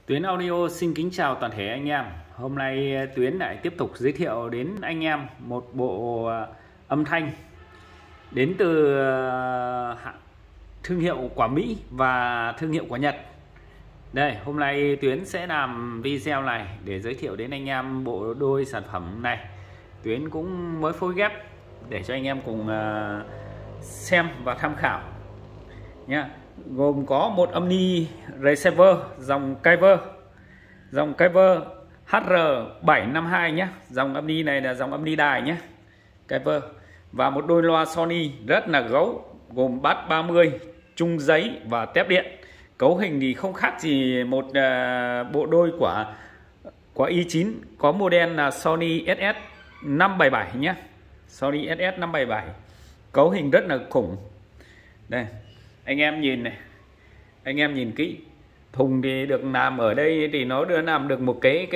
Tuyến Audio xin kính chào toàn thể anh em. Hôm nay Tuyến lại tiếp tục giới thiệu đến anh em một bộ âm thanh đến từ thương hiệu của Mỹ và thương hiệu của Nhật. Đây, hôm nay Tuyến sẽ làm video này để giới thiệu đến anh em bộ đôi sản phẩm này. Tuyến cũng mới phối ghép để cho anh em cùng xem và tham khảo nha. Gồm có một Omni Receiver dòng Kyber HR752 nhé. Dòng Omni này là dòng Omni đài nhé, Kyber. Và một đôi loa Sony rất là gấu, gồm bass 30, chung giấy và tép điện. Cấu hình thì không khác gì một bộ đôi của i9, có model là Sony SS577 nhé. Sony SS577. Cấu hình rất là khủng. Đây, anh em nhìn này, anh em nhìn kỹ. Thùng thì được làm ở đây thì nó đưa làm được một cái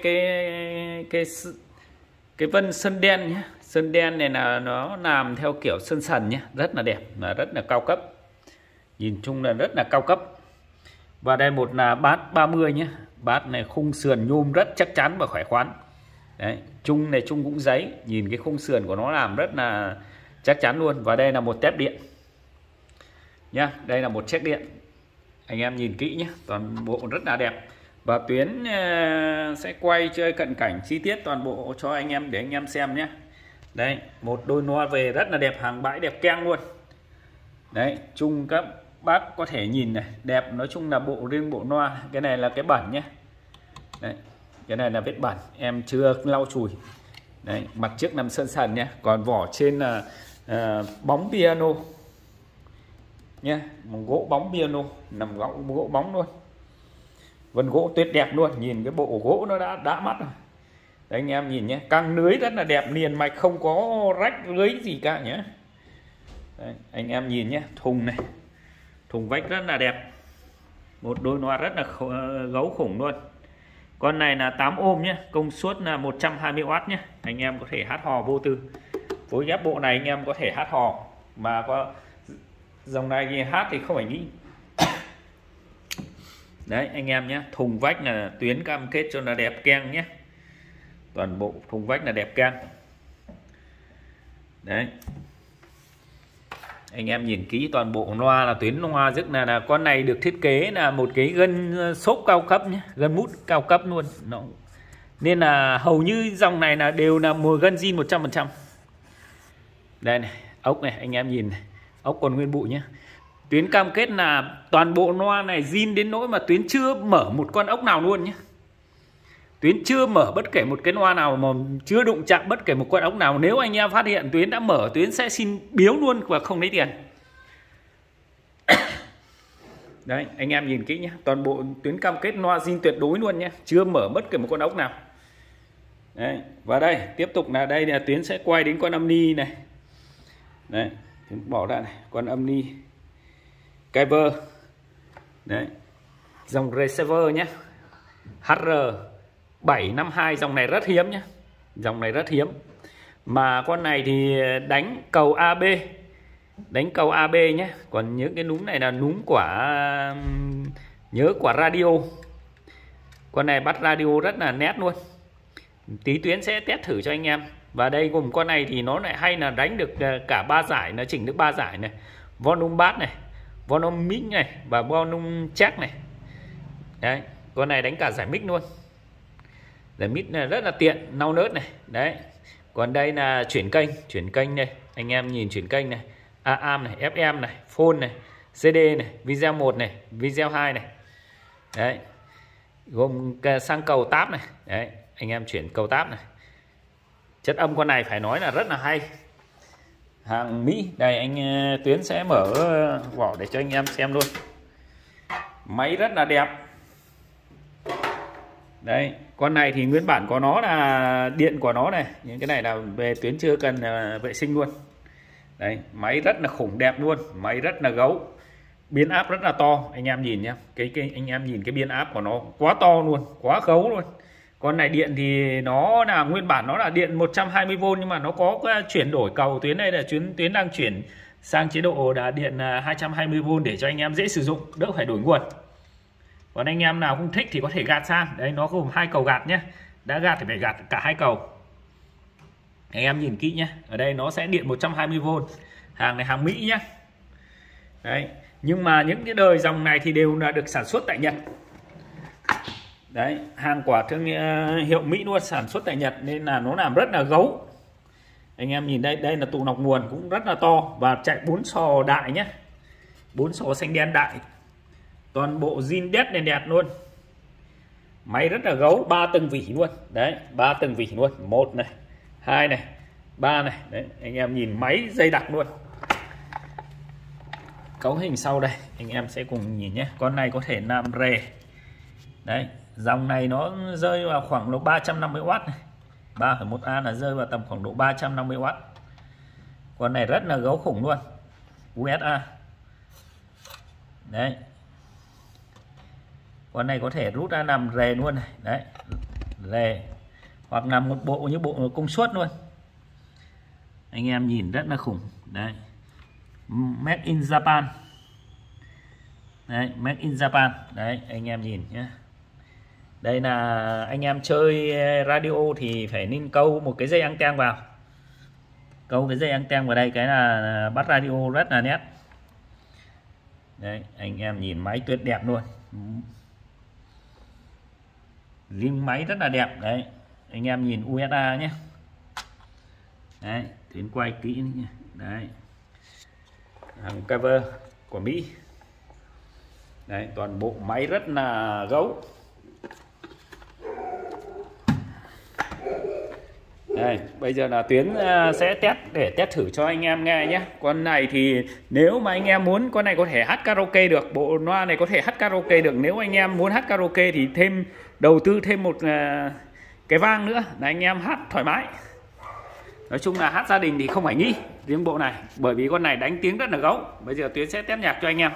vân sơn đen nhé. Sơn đen này là nó làm theo kiểu sơn sần nhé, rất là đẹp, là rất là cao cấp. Nhìn chung là rất là cao cấp. Và đây một là bass 30 nhé. Bass này khung sườn nhôm rất chắc chắn và khỏe khoắn. Đấy, chung này chung cũng giấy, nhìn cái khung sườn của nó làm rất là chắc chắn luôn. Và đây là một tép điện nha, đây là một chiếc điện. Anh em nhìn kỹ nhé, toàn bộ rất là đẹp. Và Tuyến sẽ quay chơi cận cảnh chi tiết toàn bộ cho anh em để anh em xem nhé. Đây, một đôi loa về rất là đẹp, hàng bãi đẹp keng luôn. Đấy, chung các bác có thể nhìn này, đẹp. Nói chung là riêng bộ loa, cái này là cái bẩn nhé. Đấy, cái này là vết bẩn, em chưa lau chùi. Đấy, mặt trước nằm sơn sần nhé, còn vỏ trên là bóng piano nha, gỗ bóng piano, nằm gỗ bóng luôn, vân gỗ tuyệt đẹp luôn. Nhìn cái bộ gỗ nó đã mắt rồi. Đấy, anh em nhìn nhé, căng lưới rất là đẹp, liền mạch không có rách lưới gì cả nhé. Đấy, anh em nhìn nhé, thùng này, thùng vách rất là đẹp, một đôi loa rất là gấu khủng luôn. Con này là 8 ohm nhé, công suất là 120W nhé. Anh em có thể hát hò vô tư. Phối ghép bộ này anh em có thể hát hò, mà có dòng này thì hát thì không phải nghĩ. Đấy anh em nhé, thùng vách là Tuyến cam kết cho là đẹp keng nhé. Toàn bộ thùng vách là đẹp keng. Đấy, anh em nhìn kỹ toàn bộ loa là Tuyến loa rất là con này được thiết kế là một cái gân xốp cao cấp nhé, gân mút cao cấp luôn. Nên là hầu như dòng này là đều là mùa gân zin 100%. Đây này, ốc này, anh em nhìn này, ốc còn nguyên bụi nhé. Tuyến cam kết là toàn bộ loa này zin đến nỗi mà Tuyến chưa mở một con ốc nào luôn nhé. Tuyến chưa mở bất kể một cái loa nào, mà chưa đụng chạm bất kể một con ốc nào. Nếu anh em phát hiện Tuyến đã mở, Tuyến sẽ xin biếu luôn và không lấy tiền. Đấy, anh em nhìn kỹ nhé, toàn bộ Tuyến cam kết loa zin tuyệt đối luôn nhé, chưa mở bất kể một con ốc nào. Đấy, và đây tiếp tục là đây là Tuyến sẽ quay đến con Omni này. Đấy, bỏ ra này, con Omni Kyber. Đấy, dòng receiver nhé, HR752. Dòng này rất hiếm nhé, dòng này rất hiếm. Mà con này thì đánh cầu AB, đánh cầu AB nhé. Còn những cái núm này là núm nhớ quả radio. Con này bắt radio rất là nét luôn. Tí Tuyến sẽ test thử cho anh em. Và đây gồm con này thì nó lại hay là đánh được cả 3 giải, nó chỉnh được 3 giải này, volume bass này, volume mic này và volume check này. Đấy, con này đánh cả giải mic luôn. Giải mic này rất là tiện, nau nớt này. Đấy, còn đây là chuyển kênh này, anh em nhìn chuyển kênh này, AM này, FM này, phone này, CD này, video 1 này, video 2 này. Đấy, gồm sang cầu tab này. Đấy, anh em chuyển cầu tab này. Chất âm con này phải nói là rất là hay, hàng Mỹ. Đây anh Tuyến sẽ mở vỏ để cho anh em xem luôn. Máy rất là đẹp. Đấy, con này thì nguyên bản của nó là điện của nó này, những cái này là về Tuyến chưa cần vệ sinh luôn. Đấy, máy rất là khủng đẹp luôn, máy rất là gấu, biên áp rất là to. Anh em nhìn nhé, anh em nhìn cái biên áp của nó quá to luôn, quá gấu luôn. Con này điện thì nó là nguyên bản nó là điện 120V, nhưng mà nó có chuyển đổi cầu. Tuyến này là Tuyến đang chuyển sang chế độ là điện 220V để cho anh em dễ sử dụng, đỡ phải đổi nguồn. Còn anh em nào không thích thì có thể gạt sang. Đấy, nó gồm 2 cầu gạt nhé. Đã gạt thì phải gạt cả 2 cầu. Anh em nhìn kỹ nhé. Ở đây nó sẽ điện 120V. Hàng này hàng Mỹ nhé. Đấy, nhưng mà những cái đời dòng này thì đều là được sản xuất tại Nhật. Đấy, hàng quả thương hiệu Mỹ luôn, sản xuất tại Nhật nên là nó làm rất là gấu. Anh em nhìn đây, đây là tụ nọc nguồn cũng rất là to và chạy 4 sò đại nhé. 4 sò xanh đen đại. Toàn bộ zin đét đèn đẹp luôn. Máy rất là gấu, 3 tầng vỉ luôn. Đấy, 3 tầng vỉ luôn, 1 này, 2 này, 3 này. Đấy, anh em nhìn máy dày đặc luôn. Cấu hình sau đây, anh em sẽ cùng nhìn nhé. Con này có thể làm rề. Đấy, dòng này nó rơi vào khoảng độ 350W này. 3,1A là rơi vào tầm khoảng độ 350W. Con này rất là gấu khủng luôn. USA. Đấy. Con này có thể rút ra làm rề luôn này. Đấy. Rề. Hoặc làm một bộ như bộ công suất luôn. Anh em nhìn rất là khủng. Đấy. Made in Japan. Đấy, Made in Japan. Đấy, anh em nhìn nhé. Đây là anh em chơi radio thì phải nên câu một cái dây anten vào. Câu cái dây anten vào đây, cái là bắt radio rất là nét. Đấy, anh em nhìn máy tuyệt đẹp luôn. Rim máy rất là đẹp. Đấy, anh em nhìn USA nhé. Đấy, tuyến quay kỹ nhé. Đấy, hàng cover của Mỹ. Đấy, toàn bộ máy rất là gấu. Đây, bây giờ là Tuyến sẽ test để test thử cho anh em nghe nhé. Con này thì nếu mà anh em muốn, con này có thể hát karaoke được. Bộ loa này có thể hát karaoke được. Nếu anh em muốn hát karaoke thì đầu tư thêm một cái vang nữa là anh em hát thoải mái. Nói chung là hát gia đình thì không phải nghĩ riêng bộ này, bởi vì con này đánh tiếng rất là gấu. Bây giờ Tuyến sẽ test nhạc cho anh em.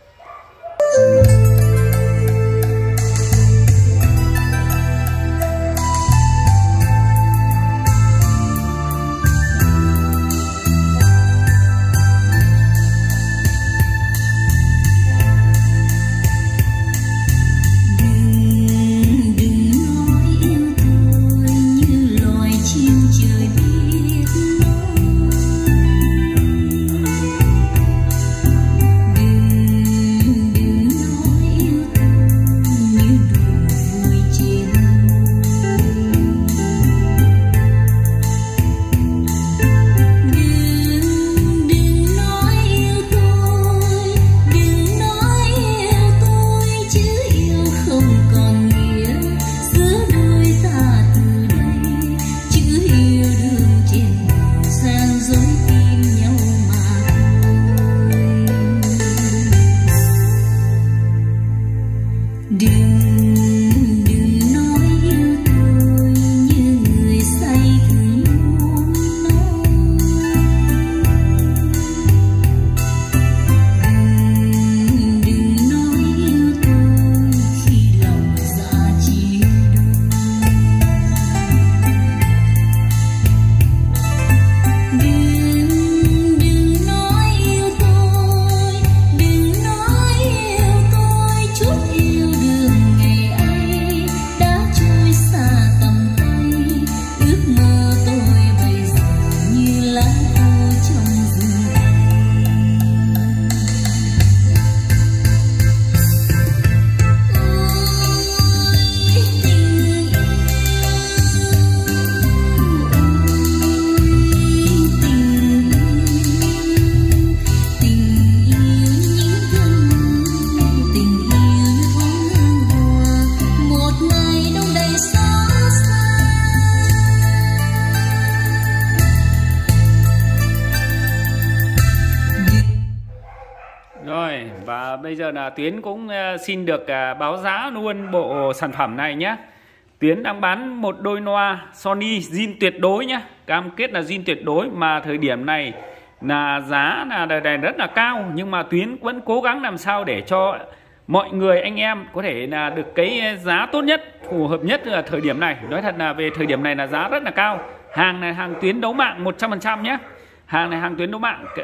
Rồi, và bây giờ là Tuyến cũng xin được báo giá luôn bộ sản phẩm này nhé. Tuyến đang bán một đôi loa Sony zin tuyệt đối nhé. Cam kết là zin tuyệt đối, mà thời điểm này là giá là rất là cao. Nhưng mà Tuyến vẫn cố gắng làm sao để cho mọi người, anh em có thể là được cái giá tốt nhất, phù hợp nhất là thời điểm này. Nói thật là về thời điểm này là giá rất là cao. Hàng này hàng Tuyến đấu mạng 100% nhé. Hàng này hàng Tuyến đấu mạng.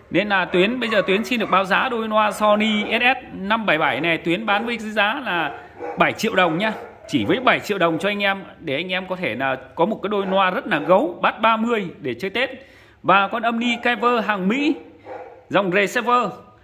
Nên là Tuyến bây giờ Tuyến xin được báo giá đôi loa Sony SS577 này, Tuyến bán với giá là 7 triệu đồng nhá. Chỉ với 7 triệu đồng cho anh em, để anh em có thể là có một cái đôi loa rất là gấu, bass 30 để chơi Tết. Và con âm ni Kyver hàng Mỹ dòng receiver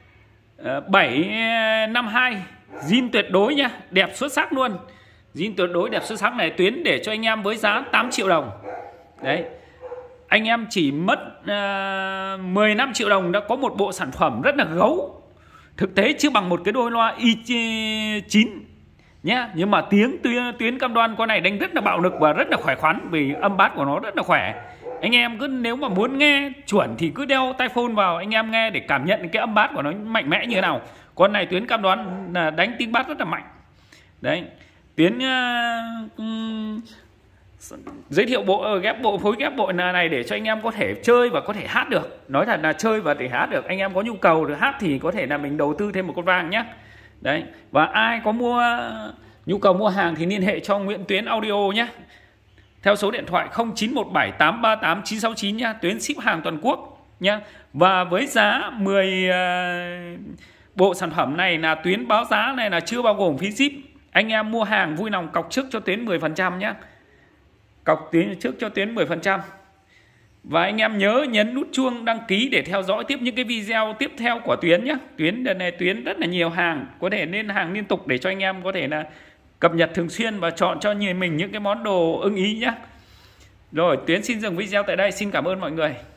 752, zin tuyệt đối nhá, đẹp xuất sắc luôn. Zin tuyệt đối đẹp xuất sắc này, Tuyến để cho anh em với giá 8 triệu đồng. Đấy, anh em chỉ mất 15 triệu đồng đã có một bộ sản phẩm rất là gấu. Thực tế chưa bằng một cái đôi loa i9 nhá, nhưng mà Tuyến cam đoan con này đánh rất là bạo lực và rất là khỏe khoắn, vì âm bass của nó rất là khỏe. Anh em cứ nếu mà muốn nghe chuẩn thì cứ đeo tai phone vào anh em nghe để cảm nhận cái âm bass của nó mạnh mẽ như thế nào. Con này Tuyến cam đoan là đánh tiếng bass rất là mạnh. Đấy, Tuyến giới thiệu phối ghép bộ này để cho anh em có thể chơi và có thể hát được. Nói thật là chơi và để hát được. Anh em có nhu cầu được hát thì có thể là mình đầu tư thêm một con vang nhé. Đấy, và ai có nhu cầu mua hàng thì liên hệ cho Nguyễn Tuyến Audio nhé, theo số điện thoại 0917 838 969 nhá. Tuyến ship hàng toàn quốc nhá. Và với giá 10 bộ sản phẩm này là Tuyến báo giá này là chưa bao gồm phí ship. Anh em mua hàng vui lòng cọc trước cho Tuyến 10% nhá. Cọc trước cho Tuyến 10%. Và anh em nhớ nhấn nút chuông đăng ký để theo dõi tiếp những cái video tiếp theo của Tuyến nhé. Đợt này Tuyến rất là nhiều hàng, có thể lên hàng liên tục để cho anh em có thể là cập nhật thường xuyên và chọn cho mình những cái món đồ ưng ý nhé. Rồi, Tuyến xin dừng video tại đây. Xin cảm ơn mọi người.